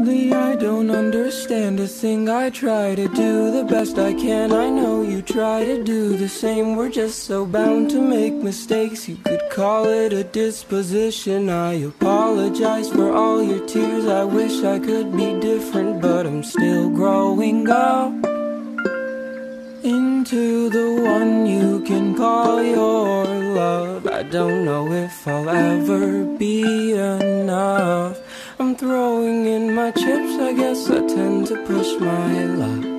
Sadly, I don't understand a thing. I try to do the best I can. I know you try to do the same. We're just so bound to make mistakes. You could call it a disposition. I apologize for all your tears. I wish I could be different, but I'm still growing up into the one you can call your love. I don't know if I'll ever be enough. I'm throwing in my chips, I guess I tend to push my luck.